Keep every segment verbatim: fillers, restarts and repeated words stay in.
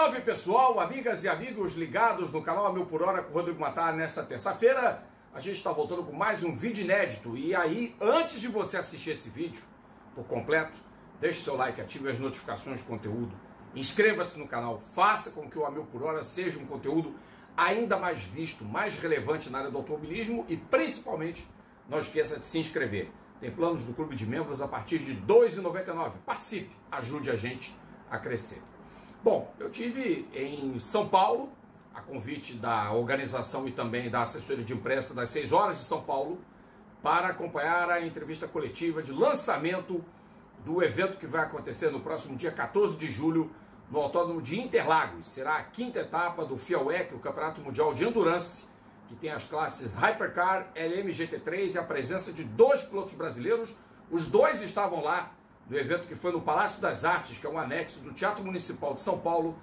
Salve pessoal, amigas e amigos ligados no canal A Mil por Hora com o Rodrigo Matar. Nessa terça-feira a gente está voltando com mais um vídeo inédito. E aí, antes de você assistir esse vídeo por completo, deixe seu like, ative as notificações de conteúdo, inscreva-se no canal, faça com que o A Mil por Hora seja um conteúdo ainda mais visto, mais relevante na área do automobilismo e principalmente não esqueça de se inscrever. Tem planos do clube de membros a partir de dois reais e noventa e nove centavos. Participe, ajude a gente a crescer. Bom, eu tive em São Paulo, a convite da organização e também da assessoria de imprensa das seis horas de São Paulo, para acompanhar a entrevista coletiva de lançamento do evento que vai acontecer no próximo dia quatorze de julho, no Autódromo de Interlagos. Será a quinta etapa do F I A W E C, o Campeonato Mundial de Endurance, que tem as classes Hypercar, L M G T três e a presença de dois pilotos brasileiros. Os dois estavam lá no evento que foi no Palácio das Artes, que é um anexo do Teatro Municipal de São Paulo,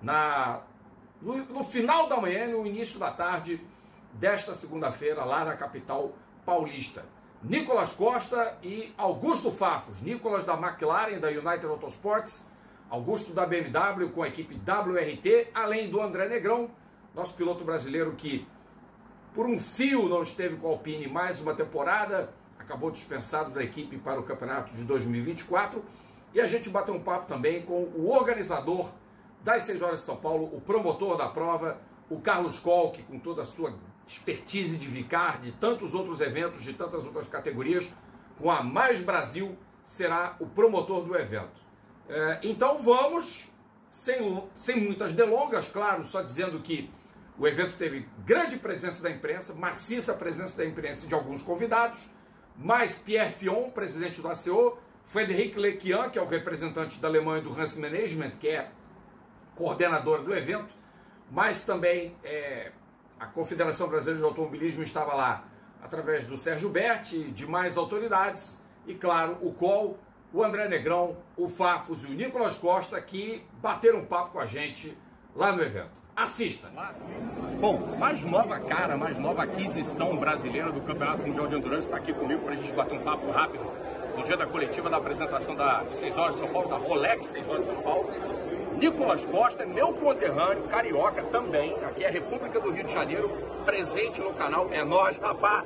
na, no, no final da manhã e no início da tarde desta segunda-feira, lá na capital paulista. Nicolas Costa e Augusto Fafos. Nicolas da McLaren, da United Autosports, Augusto da B M W com a equipe W R T, além do André Negrão, nosso piloto brasileiro que por um fio não esteve com a Alpine mais uma temporada, acabou dispensado da equipe para o campeonato de dois mil e vinte e quatro. E a gente bateu um papo também com o organizador das seis horas de São Paulo, o promotor da prova, o Carlos Kolk, com toda a sua expertise de Vicar, de tantos outros eventos, de tantas outras categorias, com a Mais Brasil, será o promotor do evento. É, então vamos, sem, sem muitas delongas, claro, só dizendo que o evento teve grande presença da imprensa, maciça presença da imprensa e de alguns convidados, mais Pierre Fion, presidente do A C O, Frederic Lequian, que é o representante da Alemanha do Hans Management, que é coordenador do evento, mas também é, a Confederação Brasileira de Automobilismo estava lá através do Sérgio Berti, de mais autoridades, e claro, o Col, o André Negrão, o Fafos e o Nicolas Costa, que bateram um papo com a gente lá no evento. Assista! Bom, mais nova cara, mais nova aquisição brasileira do Campeonato Mundial de Endurance está aqui comigo para a gente bater um papo rápido no dia da coletiva da apresentação da seis horas de São Paulo, da Rolex seis horas de São Paulo. Nicolas Costa, meu conterrâneo, carioca também, aqui é a República do Rio de Janeiro, presente no canal, é nóis, rapaz!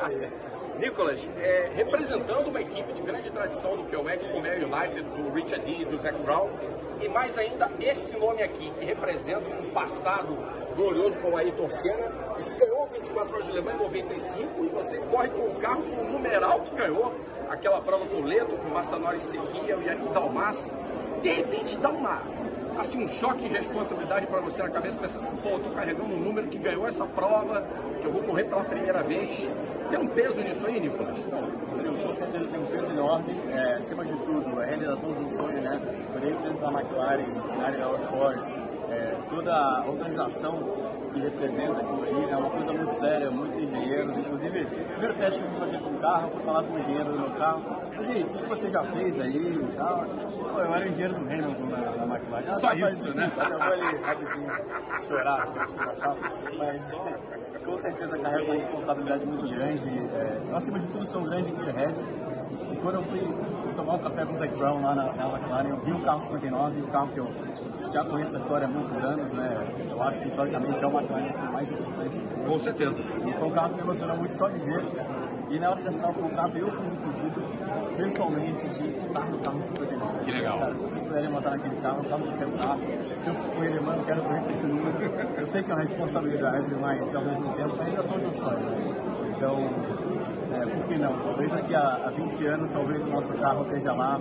Nicolas, é, representando uma equipe de grande tradição do F I A W E C, como é o United, do Richard D e do Zac Brown, e mais ainda esse nome aqui, que representa um passado glorioso com o Ayrton Senna, e que ganhou vinte e quatro horas de Le Mans em noventa e cinco, e você corre com o carro com o numeral que ganhou aquela prova com o Leto, com o Massanori Sequia, o Yannick Dalmas. De repente dá uma, assim, um choque de responsabilidade para você na cabeça, pensando assim, pô, eu tô carregando um número que ganhou essa prova, que eu vou correr pela primeira vez. Tem um peso nisso aí, Nicolas? Não, com certeza tem um peso enorme. É, acima de tudo, a realização de um sonho, né? Poder representar a McLaren, na área da Sports, é, toda a organização que representa aquilo aí, é uma coisa muito séria, muitos engenheiros. Inclusive, o primeiro teste que eu fui fazer com o carro, fui falar com o engenheiro do meu carro. Mas e aí, o que você já fez aí e tal? Pô, eu era engenheiro do Hamilton na, na McLaren. Só ah, isso, isso, né? Eu vou ali rapidinho chorar, engraçado. Mas com certeza carrega uma responsabilidade muito grande. É, eu, acima de tudo, sou um grande gearhead. E quando eu fui tomar um café com o Zac Brown lá na, na McLaren, eu vi o carro cinquenta e nove, o carro que eu já conheço a história há muitos anos, né? Eu acho que historicamente é o McLaren mais importante. Com certeza. E foi um carro que me emocionou muito só de ver. E na hora de assinar o contrato, eu fiz o pedido, pessoalmente, de estar no carro cinquenta e nove. Que legal. Cara, se vocês puderem montar naquele carro, é um carro que eu quero estar. Se eu correr Le Mans, eu quero correr com esse número. Eu sei que é uma responsabilidade, mas ao mesmo tempo é a realização de um sonho. Né? Então, é, por que não? Talvez daqui a, a vinte anos, talvez o nosso carro esteja lá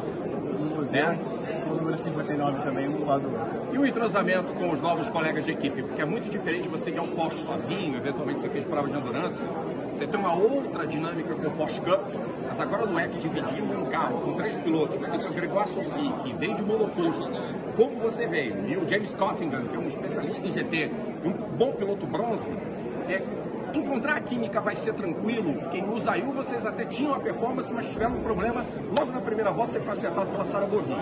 no museu, é. com o número cinquenta e nove também, um do lado do outro. E o entrosamento com os novos colegas de equipe? Porque é muito diferente você guiar um Porsche sozinho, eventualmente você fez prova de endurance, você tem uma outra dinâmica com o Porsche Cup, mas agora no W E C dividido em um carro com três pilotos, você tem o Grégoire Saucy, que vem de monoposto, como você veio, e o James Cottingham, que é um especialista em G T, e um bom piloto bronze, é, encontrar a química vai ser tranquilo. Quem usa aí, vocês até tinham a performance, mas tiveram um problema logo na primeira volta, você foi acertado pela Sarah Bovin.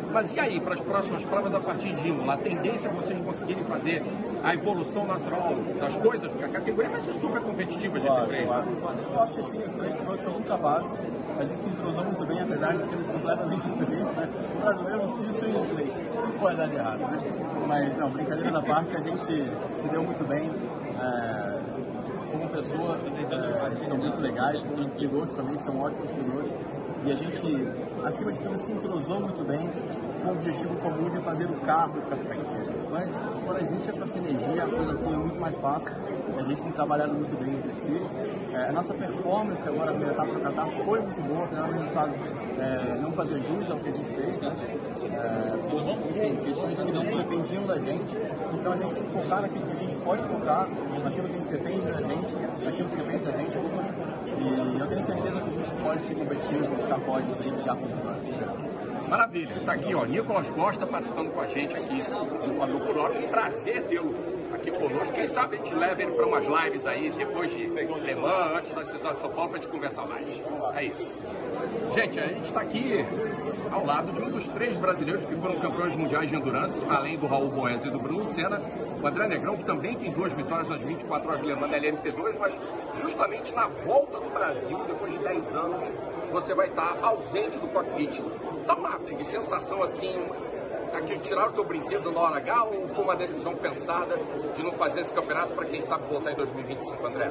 Mas e aí, para as próximas provas a partir de Imola? A tendência é vocês conseguirem fazer a evolução natural das coisas, porque a categoria vai ser super competitiva, G T três. Claro, claro. Eu acho que sim, os três pilotos são muito capazes. A gente se entrosou muito bem, apesar de sermos completamente diferentes, né? O brasileiro suíço e inglês. Tudo pode dar de errado, né? Mas, não, brincadeira da parte, a gente se deu muito bem. É, como pessoa, é, são muito legais, como pilotos também, são ótimos pilotos. E a gente, acima de tudo, se entrosou muito bem com o objetivo comum de fazer o carro para frente. Né? Quando existe essa sinergia, a coisa flui muito mais fácil. A gente tem trabalhado muito bem entre si. É, a nossa performance agora na primeira etapa do Qatar foi muito boa, apesar do resultado é, não fazer jus ao que a gente fez. Né? É, enfim, questões que não dependiam da gente. Então a gente tem que focar naquilo que a gente pode focar, naquilo que depende da gente, naquilo que depende da gente. E eu tenho certeza que a gente pode se competir, buscar pódios e brigar por vitória. Maravilha, tá aqui ó, Nicolas Costa participando com a gente aqui do Fábio por Hora. Um prazer tê-lo aqui conosco. Quem sabe a gente leva ele para umas lives aí depois de Le Mans, antes da Seis Horas de São Paulo, para a gente conversar mais. É isso. Gente, a gente está aqui ao lado de um dos três brasileiros que foram campeões mundiais de endurance, além do Raul Boes e do Bruno Senna, o André Negrão, que também tem duas vitórias nas vinte e quatro horas de Le Mans da L M P dois, mas justamente na volta do Brasil, depois de dez anos, você vai estar ausente do cockpit. Dá uma sensação assim, aquilo, tirar o teu brinquedo na hora H, ou foi uma decisão pensada de não fazer esse campeonato para quem sabe voltar em dois mil e vinte e cinco, André?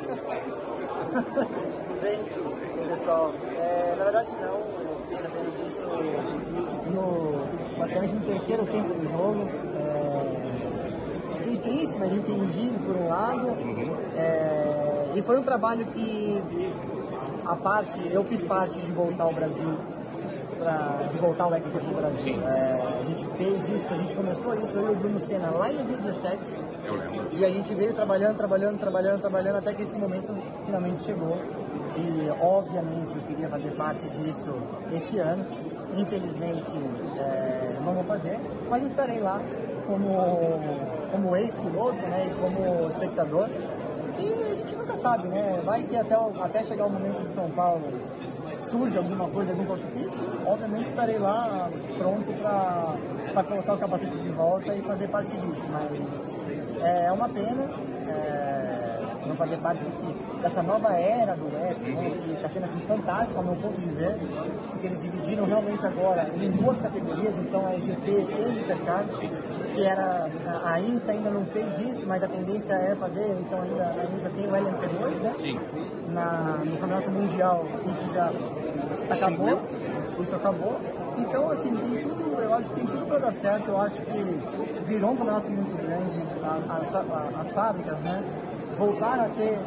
Bem, pessoal, é, na verdade não, eu fiquei sabendo disso no, basicamente no terceiro tempo do jogo. É, fiquei triste, mas entendi por um lado. Uhum. É, e foi um trabalho que a parte, eu fiz parte de voltar ao Brasil. Pra, de voltar ao E Q P para o Brasil. É, a gente fez isso, a gente começou isso, eu e o Bruno Senna lá em dois mil e dezessete. Eu lembro. E a gente veio trabalhando, trabalhando, trabalhando, trabalhando, até que esse momento finalmente chegou. E obviamente eu queria fazer parte disso esse ano. Infelizmente é, não vou fazer, mas estarei lá como, como ex-piloto, né, e como espectador. E a gente nunca sabe, né? Vai que até, até chegar o momento de São Paulo surge alguma coisa, algum cockpit, obviamente estarei lá pronto para colocar o capacete de volta e fazer parte disso, mas é uma pena é, não fazer parte desse, dessa nova era do E P, né, que está sendo assim, fantástico ao meu ponto de ver, porque eles dividiram realmente agora em duas categorias, então é G T e Hipercar, que era, a INSA ainda não fez isso, mas a tendência é fazer, então ainda a INSA tem o L M P dois, né? Sim. Na, no Campeonato Mundial isso já acabou, isso acabou. Então, assim, tem tudo, eu acho que tem tudo para dar certo, eu acho que virou um campeonato muito grande, as, as fábricas, né, voltaram a ter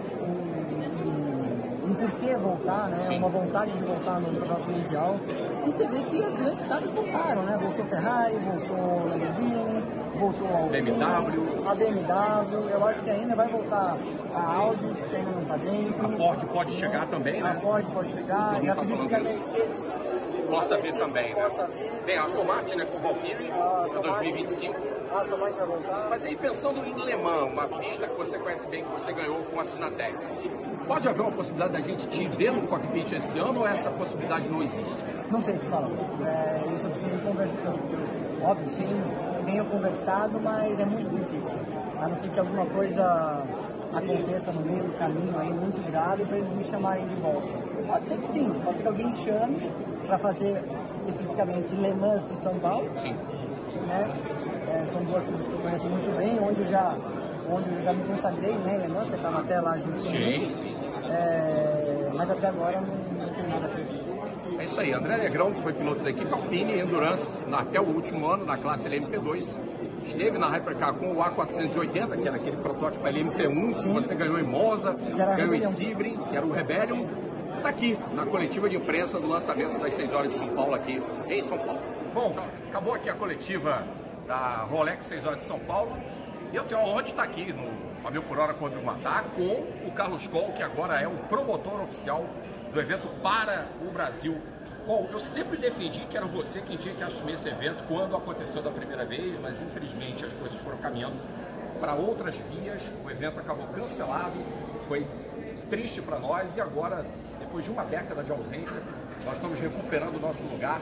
um, um, um porquê voltar, né, Sim. uma vontade de voltar no Campeonato Mundial. E você vê que as grandes casas voltaram, né, voltou Ferrari, voltou Lamborghini, voltou a B M W. A B M W, eu acho que ainda vai voltar a Audi, que ainda não está dentro. A Ford pode chegar também, né? A Ford pode chegar, e acredito que a Mercedes possa vir também, né? Possa vir. Tem a Aston Martin, né, com o Valkyrie, para dois mil e vinte e cinco. A Aston Martin vai voltar. Mas aí, pensando em Le Mans, uma pista que você conhece bem, que você ganhou com a Sinatec, pode haver uma possibilidade da gente te ver no cockpit esse ano, ou essa possibilidade não existe? Não sei te falar. É, isso eu preciso conversar. Óbvio, tenho, tenho conversado, mas é muito difícil. A não ser que alguma coisa aconteça no meio do caminho aí, muito grave, para eles me chamarem de volta. Pode ser que sim, pode ser que alguém chame para fazer especificamente Le Mans e São Paulo. Sim. Né? É, são duas coisas que eu conheço muito bem, onde eu já, onde eu já me consagrei, né, Le Mans, você estava até lá junto comigo. Sim, sim. É, mas até agora não, não tem nada previsto. É isso aí, André Negrão, que foi piloto da equipe Alpine Endurance até o último ano na classe L M P dois, esteve na Hypercar com o A quatrocentos e oitenta, que era aquele protótipo L M P um, que você ganhou em Monza, ganhou em Sebring, que era o Rebellion. Está aqui na coletiva de imprensa do lançamento das seis horas de São Paulo, aqui em São Paulo. Bom, acabou aqui a coletiva da Rolex seis horas de São Paulo, e eu tenho a honra de estar aqui no Fábio por Hora com o Rodrigo Matar, com o Carlos Coll, que agora é o promotor oficial do evento para o Brasil. Bom, eu sempre defendi que era você quem tinha que assumir esse evento quando aconteceu da primeira vez, mas infelizmente as coisas foram caminhando para outras vias, o evento acabou cancelado, foi triste para nós, e agora, depois de uma década de ausência, nós estamos recuperando o nosso lugar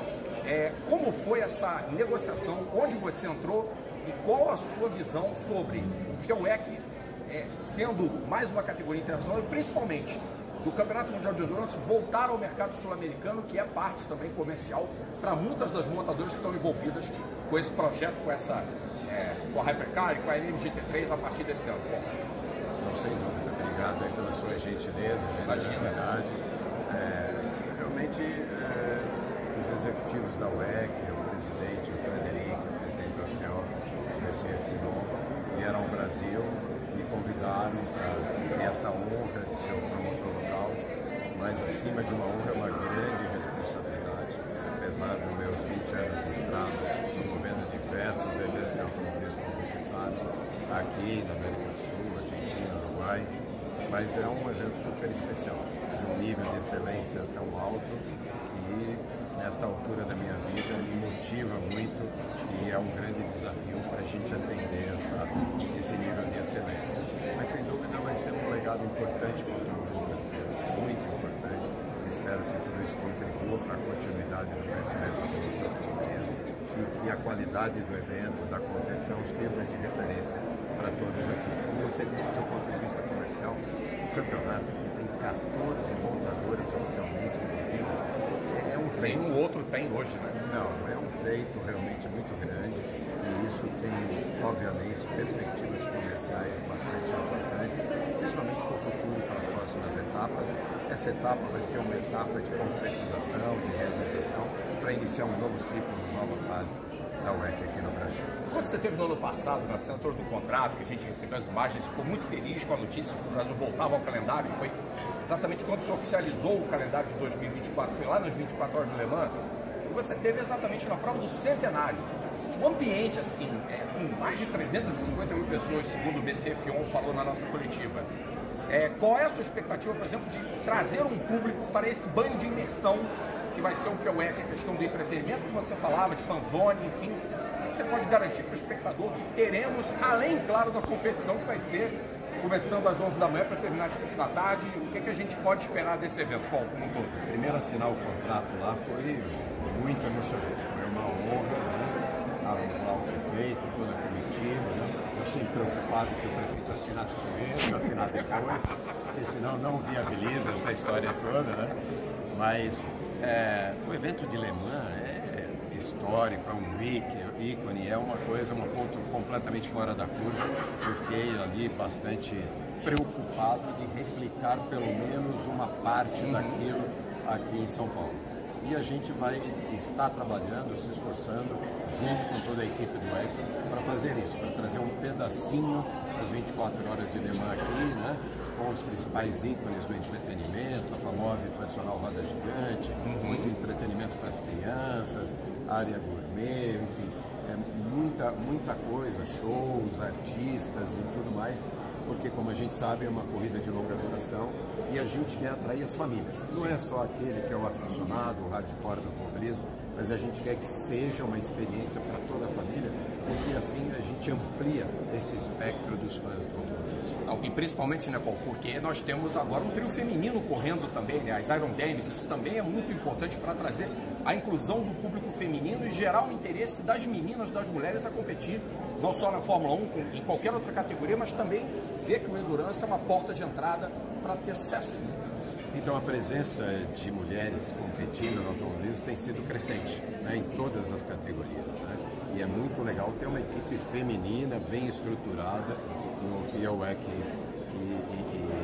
é, como foi essa negociação, onde você entrou e qual a sua visão sobre o F I A W E C é, sendo mais uma categoria internacional e principalmente do Campeonato Mundial de Endurance voltar ao mercado sul-americano, que é parte também comercial para muitas das montadoras que estão envolvidas com esse projeto, com essa é, com a Hypercar e com a M G T três a partir desse ano. Bom, não, sem dúvida, obrigado aí pela sua gentileza, generosidade. É, realmente, é, os executivos da U E C, o presidente, o Frederico, o presidente do C E O, o B C F I O, vieram ao Brasil, me convidaram para ter essa honra de ser o promotor local, mas acima de uma honra, uma grande responsabilidade. Apesar dos meus vinte anos de estrada, promovendo diversos eventos de automobilismo, como você sabe, aqui na América do Sul, Argentina, Uruguai, mas é um evento super especial, de um nível de excelência tão alto e nessa altura da minha vida me motiva muito e é um grande desafio para a gente atender essa, esse nível de excelência. Mas sem dúvida vai ser um legado importante para o automobilismo brasileiro, muito importante. Espero que tudo isso contribua para a continuidade do crescimento do nosso automobilismo e que a qualidade do evento, da competição, sirva de referência para todos aqui. Como você disse, do ponto de vista comercial, o campeonato que tem quatorze montadoras oficialmente envolvidas, é um feito. Nenhum outro tem hoje, né? Não, é um feito realmente muito grande e isso tem, obviamente, perspectivas comerciais bastante importantes, principalmente para o futuro, para as próximas etapas. Essa etapa vai ser uma etapa de concretização, de realização, para iniciar um novo ciclo, uma nova fase da U E C aqui no Brasil. Quando você teve no ano passado, na assinatura do contrato, que a gente recebeu as imagens, ficou muito feliz com a notícia de que o Brasil voltava ao calendário, foi exatamente quando se oficializou o calendário de dois mil e vinte e quatro, foi lá nas vinte e quatro horas de Le Mans, e você teve exatamente na prova do centenário. Um ambiente assim, é, com mais de trezentas e cinquenta mil pessoas, segundo o B C F I O falou na nossa coletiva. É, qual é a sua expectativa, por exemplo, de trazer um público para esse banho de imersão que vai ser o F I A W E C, a questão do entretenimento que você falava, de fanzone, enfim. O que você pode garantir para o espectador que teremos, além, claro, da competição que vai ser começando às onze da manhã para terminar às cinco da tarde, o que, que a gente pode esperar desse evento, Paulo, como um todo? Primeiro assinar o contrato lá foi muito emocionante, foi uma honra, né? Estávamos lá o prefeito, toda a comitiva, né? Eu sempre preocupado que o prefeito assinasse primeiro, assinar depois, porque senão não viabiliza essa história toda, né? Mas é, o evento de Le Mans é histórico, é um ícone, é uma coisa, um ponto completamente fora da curva. Eu fiquei ali bastante preocupado de replicar pelo menos uma parte daquilo aqui em São Paulo. E a gente vai estar trabalhando, se esforçando, junto com toda a equipe do U E C, para fazer isso, para trazer um pedacinho das vinte e quatro horas de Le Mans aqui, né? Com os principais ícones do entretenimento, a famosa e tradicional roda gigante, uhum. muito entretenimento para as crianças, área gourmet, enfim, é muita, muita coisa, shows, artistas e tudo mais, porque, como a gente sabe, é uma corrida de longa duração e a gente quer atrair as famílias. Não é só aquele que é o aficionado, o hardcore do automobilismo, mas a gente quer que seja uma experiência para toda a família, porque assim a gente amplia esse espectro dos fãs do automobilismo. E principalmente, né, Paulo, porque nós temos agora um trio feminino correndo também, né, as Iron Dames, isso também é muito importante para trazer a inclusão do público feminino e gerar o interesse das meninas, das mulheres a competir, não só na Fórmula um, em qualquer outra categoria, mas também ver que o Endurance é uma porta de entrada para ter sucesso. Então a presença de mulheres competindo no automobilismo tem sido crescente, né, em todas as categorias, né? E é muito legal ter uma equipe feminina bem estruturada no F I A W E C e, e,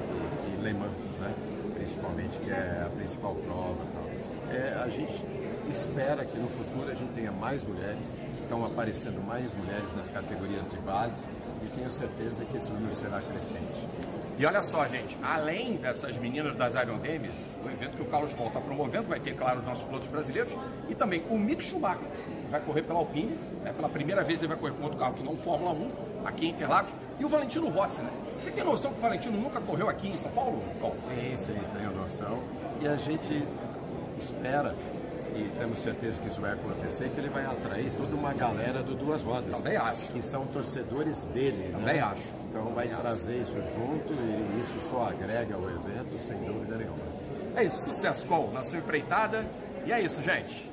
e, e Le Mans, né? Principalmente, que é a principal prova e tal. É, a gente espera que no futuro a gente tenha mais mulheres, estão aparecendo mais mulheres nas categorias de base e tenho certeza que esse número será crescente. E olha só, gente, além dessas meninas das Iron Dames, o evento que o Carlos Paul está promovendo vai ter, claro, os nossos pilotos brasileiros e também o Mick Schumacher, que vai correr pela Alpine, né? Pela primeira vez ele vai correr com outro carro que não Fórmula um, aqui em Interlagos, e o Valentino Rossi, né? Você tem noção que o Valentino nunca correu aqui em São Paulo? Paulo? Sim, sim, tenho noção. E a gente espera, e temos certeza que isso vai acontecer, que ele vai atrair toda uma galera do Duas Rodas. Também acho. Que são torcedores dele. Também né? acho. Então vai Também trazer acho. isso junto e isso só agrega ao evento, sem dúvida nenhuma. É isso, sucesso, Cole, na sua empreitada. E é isso, gente.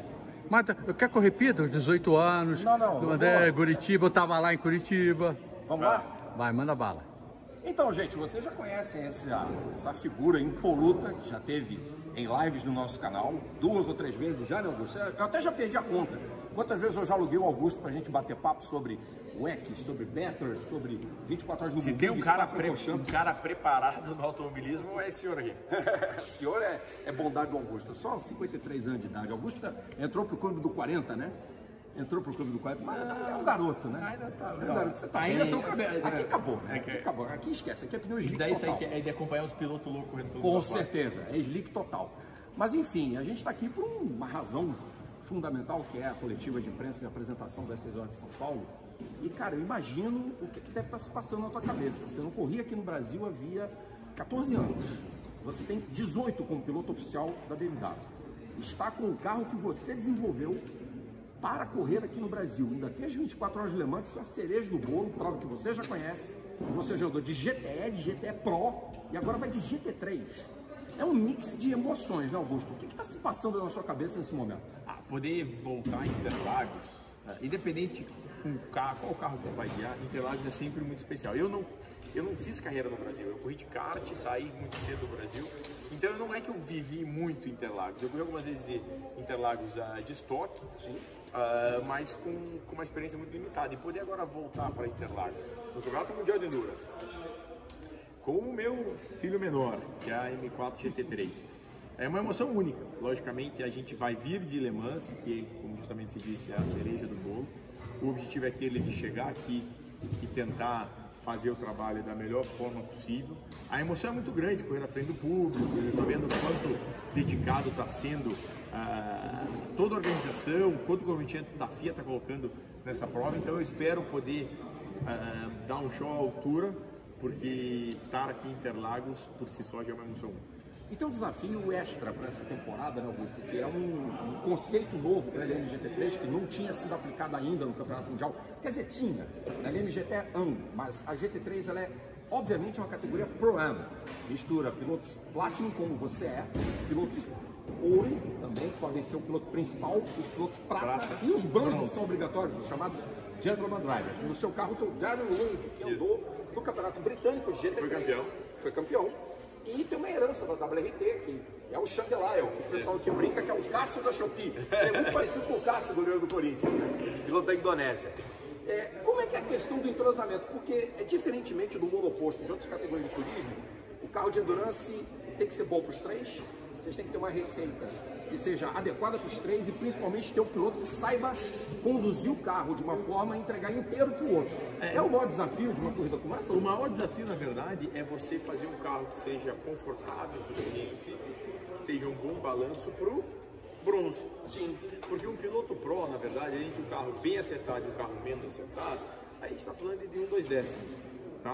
Marta, eu quero que eu repita os dezoito anos. Não, não, do não André, vou. Curitiba, eu tava lá em Curitiba. Vamos lá? Vai, manda bala. Então, gente, vocês já conhecem essa, essa figura impoluta que já teve em lives no nosso canal, duas ou três vezes já, né, Augusto? Eu até já perdi a conta. Quantas vezes eu já aluguei o Augusto pra gente bater papo sobre W E C, sobre Bathurst, sobre vinte e quatro horas no Se Mundo. tem um cara, pre um cara preparado no automobilismo, é esse senhor aqui. O senhor é, é bondade do Augusto. Só cinquenta e três anos de idade. Augusto entrou pro clube do quarenta, né? Entrou pro clube do quarenta, mas é um garoto, né? Ainda tá. É um garoto. Você tá ainda bem. tô cabelo. Aqui acabou, né? É Aqui que- acabou. Aqui esquece. Aqui é pneu Isso slick daí isso aí total. que é de acompanhar os pilotos loucos correndo pelo Com mundo afora. certeza, é slick total. Mas enfim, a gente está aqui por uma razão fundamental, que é a coletiva de imprensa de apresentação das seis horas de São Paulo. E, cara, eu imagino o que, que deve estar se passando na tua cabeça. Você não corria aqui no Brasil havia quatorze anos. Você tem dezoito como piloto oficial da B M W. Está com o carro que você desenvolveu para correr aqui no Brasil. Ainda tem as vinte e quatro horas de Le Mans, que são a cereja do bolo, prova que você já conhece. Você já andou de G T E, de G T E Pro e agora vai de G T três. É um mix de emoções, né, Augusto? O que está se passando na sua cabeça nesse momento? Ah, poder voltar em Interlagos, né, independente com o carro, qual carro que você vai guiar, Interlagos é sempre muito especial. Eu não, eu não fiz carreira no Brasil, eu corri de kart, saí muito cedo do Brasil, então não é que eu vivi muito Interlagos, eu corri algumas vezes de Interlagos uh, de estoque, uh, mas com, com uma experiência muito limitada, e poder agora voltar para Interlagos, no Campeonato Mundial de Endurance, com o meu filho menor, que é a M quatro G T três. É uma emoção única. Logicamente, a gente vai vir de Le Mans, que, como justamente se disse, é a cereja do bolo. O objetivo é aquele de chegar aqui e tentar fazer o trabalho da melhor forma possível. A emoção é muito grande, correr na frente do público, ele está vendo o quanto dedicado está sendo ah, toda a organização, quanto o comprometimento da F I A está colocando nessa prova. Então, eu espero poder ah, dar um show à altura, porque estar aqui em Interlagos, por si só, já é uma emoção. E tem um desafio extra para essa temporada, né, Augusto? Que é um, um conceito novo para a L M G T três que não tinha sido aplicado ainda no Campeonato Mundial. Quer dizer, tinha. Na L M G T ano, mas a G T três ela é, obviamente, uma categoria Pro-Am. Mistura pilotos Platinum, como você é, pilotos Ouro também, que podem ser o piloto principal, os pilotos Prata, Prata. e os bronzes são obrigatórios, os chamados Gentleman Drivers. No seu carro tem o Darren Lewis, que andou no Campeonato Britânico G T três. Foi campeão. Foi campeão. E tem uma herança da W R T, que é o Chandelier, o pessoal que brinca que é o Cássio da Shopee. É muito parecido com o Cássio do Leão do Corinthians, né? Piloto da Indonésia. É, como é que é a questão do entrosamento? Porque, é, diferentemente do monoposto de outras categorias de turismo, o carro de endurance tem que ser bom para os três, vocês têm que ter uma receita que seja adequada para os três e principalmente ter um piloto que saiba conduzir o carro de uma forma a entregar inteiro para o outro. É, é o maior desafio de uma corrida como essa? O maior desafio, na verdade, é você fazer um carro que seja confortável o suficiente, que tenha um bom balanço para o bronze. Sim. Porque um piloto pro, na verdade, entre um carro bem acertado e um carro menos acertado, aí a gente está falando de um, dois décimos, tá?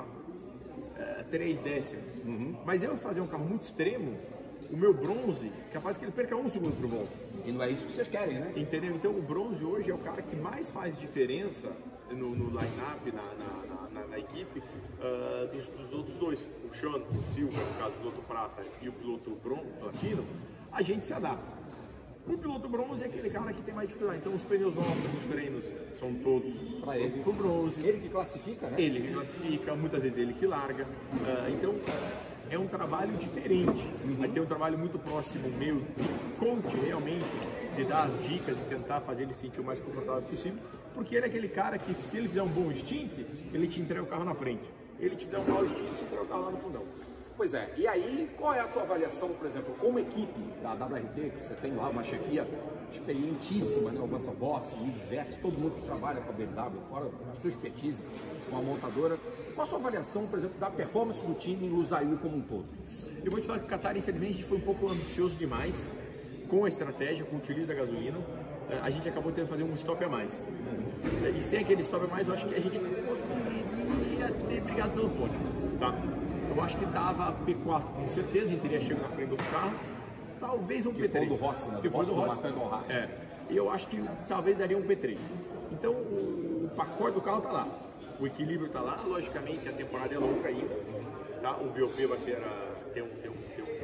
É, três décimos. Uhum. Mas eu fazer um carro muito extremo, o meu bronze, capaz que ele perca um segundo por volta. E não é isso que vocês querem, né? Entendeu? Então o bronze hoje é o cara que mais faz diferença no, no line-up, na, na, na, na equipe, uh, dos, dos outros dois. O Sean, o Silva, no caso o piloto prata, e o piloto bronze, platino, a gente se adapta. O piloto bronze é aquele cara que tem mais dificuldade. Então os pneus novos dos treinos são todos Para ele. pro bronze. Ele que classifica, né? Ele que classifica, muitas vezes ele que larga. Uh, então é um trabalho diferente. Uhum. Vai ter um trabalho muito próximo meu de coach realmente, de dar as dicas e tentar fazer ele se sentir o mais confortável possível, porque ele é aquele cara que, se ele fizer um bom stint, ele te entrega o carro na frente. Ele te der um mau stint, te entrega o carro lá no fundão. Pois é, e aí qual é a tua avaliação, por exemplo, como equipe da W R T, que você tem lá uma chefia experientíssima, né? O Vansa Voss, o Yves Wertz, todo mundo que trabalha com a B M W, fora a sua expertise com a montadora. Qual a sua avaliação, por exemplo, da performance do time em Lusail como um todo? Eu vou te falar que o Qatar, infelizmente, a gente foi um pouco ambicioso demais com a estratégia, com o utilizo da gasolina. A gente acabou tendo que fazer um stop a mais. E sem aquele stop a mais, eu acho que a gente poderia ter brigado pelo pódio, tá? Eu acho que dava P quatro, com certeza, a gente teria chegado na frente do outro carro. Talvez um Que P três. foi do Rossi, né? Que foi do Rossi. Martin Dorrat. É. E eu acho que talvez daria um P três. Então, o, o pacote do carro tá lá. O equilíbrio tá lá. Logicamente, a temporada é longa ainda. Tá? O B O P vai ser a, tem um, tem um, tem um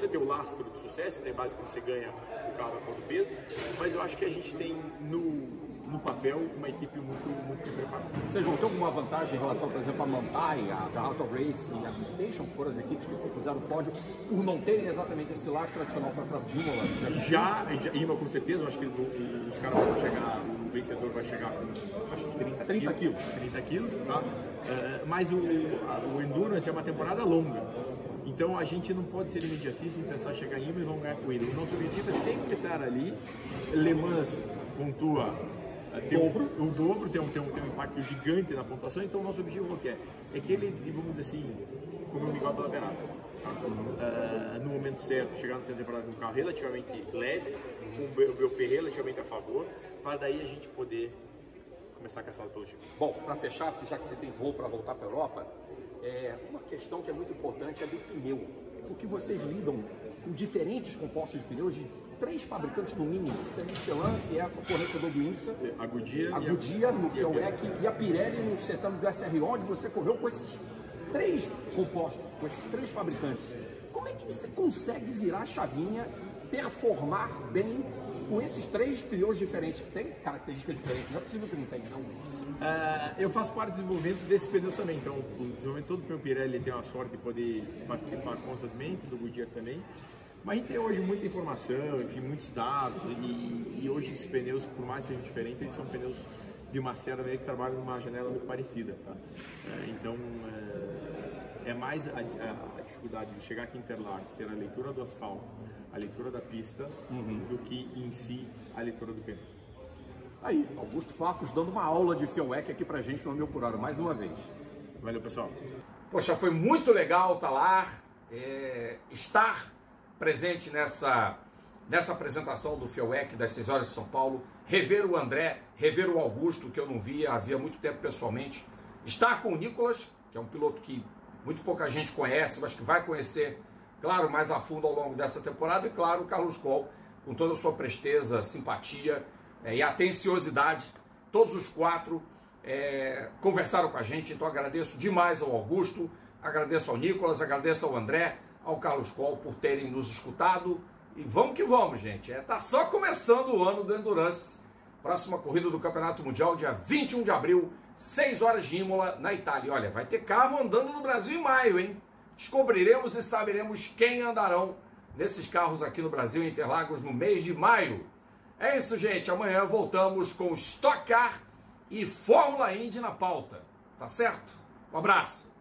importante ter o lastro do sucesso, tem base quando você ganha o carro a todo peso, mas eu acho que a gente tem no no papel, uma equipe muito, muito preparada. Vocês vão ter alguma vantagem em relação, por exemplo, a Manthey, a da Auto Race e a do Station, que foram as equipes que fizeram o pódio, por não terem exatamente esse lastro tradicional para a Imola? Já, já Imola com certeza, eu acho que os, os caras vão chegar, o vencedor vai chegar com acho que trinta, trinta quilos. trinta quilos, tá? Uh, mas o, a, o Endurance é uma temporada longa. Então a gente não pode ser imediatista em pensar chegar em Imola e vamos ganhar corrida. O nosso objetivo é sempre estar ali. Le Mans pontua Tem dobro. O, o dobro tem um, tem, um, tem um impacto gigante na pontuação, então o nosso objetivo é? é que ele, vamos dizer assim, como o Miguel pela beirada. Tá? Uh, no momento certo, chegar no final da temporada com um carro relativamente leve, com o B O P relativamente a favor, para daí a gente poder começar a caçar pelo título. Bom, para fechar, porque já que você tem voo para voltar para a Europa, é, uma questão que é muito importante é do pneu, porque vocês lidam com diferentes compostos de pneus de três fabricantes no mínimo. Você tem a Michelin, que é a fornecedor do IMSA, a Goodyear, a Goodyear no F I E C e a Pirelli no certame do S R O, onde você correu com esses três compostos, com esses três fabricantes. Como é que você consegue virar a chavinha, performar bem com esses três pneus diferentes, que tem características diferentes? Não é possível que não tenha, não. Uh, eu faço parte do desenvolvimento desses pneus também, então o desenvolvimento todo do pneu Pirelli tem a sorte de poder participar constantemente, do Goodyear também. Mas a gente tem hoje muita informação, enfim, muitos dados, e, e hoje esses pneus, por mais que sejam diferentes, eles são pneus de uma série que trabalham numa janela muito parecida, tá? É, então, é, é mais a, a, a dificuldade de chegar aqui em Interlagos, ter a leitura do asfalto, a leitura da pista, uhum. do que em si a leitura do pneu. Aí, Augusto Farfus dando uma aula de F I E C aqui pra gente no Mil por Hora, mais uma vez. Valeu, pessoal. Poxa, foi muito legal estar lá, é, estar presente nessa, nessa apresentação do F I E C das seis horas de São Paulo, rever o André, rever o Augusto, que eu não via havia muito tempo pessoalmente, estar com o Nicolas, que é um piloto que muito pouca gente conhece, mas que vai conhecer, claro, mais a fundo ao longo dessa temporada, e claro, o Carlos Coll, com toda a sua presteza, simpatia é, e atenciosidade, todos os quatro é, conversaram com a gente, então agradeço demais ao Augusto, agradeço ao Nicolas, agradeço ao André, ao Carlos Coll por terem nos escutado. E vamos que vamos, gente. É, tá só começando o ano do Endurance. Próxima corrida do Campeonato Mundial, dia vinte e um de abril, seis horas de Imola, na Itália. Olha, vai ter carro andando no Brasil em maio, hein? Descobriremos e saberemos quem andarão nesses carros aqui no Brasil, em Interlagos, no mês de maio. É isso, gente. Amanhã voltamos com Stock Car e Fórmula Indy na pauta. Tá certo? Um abraço.